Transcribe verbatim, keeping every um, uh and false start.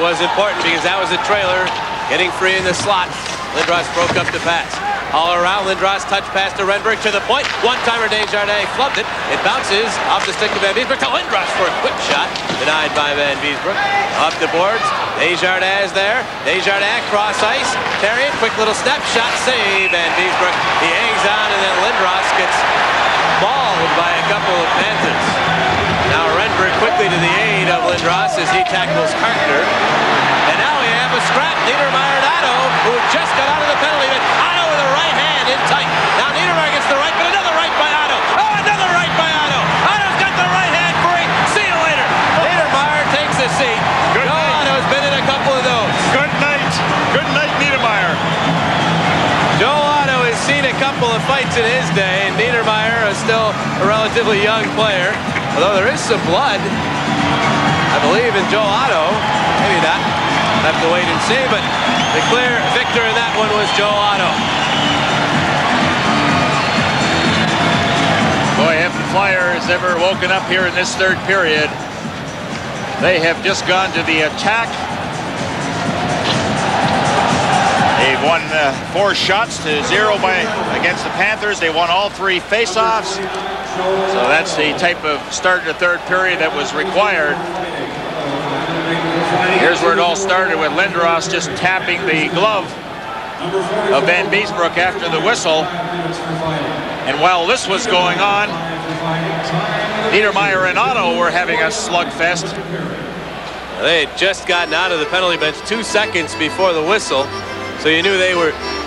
was important because that was a trailer getting free in the slot. Lindros broke up the pass. All around, Lindros touch pass to Renberg to the point. One-timer, Desjardins flubbed it. It bounces off the stick of Van Beesbroek to Lindros for a quick shot. Denied by Van Beesbroek. Off the boards. Desjardins there. Desjardins cross ice. Therrien, quick little step shot save. Van Beesbroek, he hangs on, and then Lindros gets mauled by a couple of Panthers. Now Renberg quickly to the aid of Lindros as he tackles Carpenter. And now we have a scrap. Niedermayer and Otto, who just got out of the penalty, but Otto with a right hand in tight. Now Niedermayer gets the right, but another right by Otto. Oh, another right by Otto. Otto's got the right hand free. See you later. Niedermayer takes a seat. Good Joe night. Otto's been in a couple of those. Good night. Good night, Niedermayer. Joe Otto has seen a couple of fights in his day, and Niedermayer is still a relatively young player. Although there is some blood, I believe, in Joe Otto. Maybe not. Have to wait and see, but the clear victor in that one was Joe Otto. Boy, have the Flyers ever woken up here in this third period. They have just gone to the attack. They've won uh, four shots to zero by against the Panthers. They won all three faceoffs. So that's the type of start to the third period that was required. Here's where it all started with Lindros just tapping the glove of Van Beesbroek after the whistle. And while this was going on, Niedermayer and Otto were having a slugfest. They had just gotten out of the penalty bench two seconds before the whistle, so you knew they were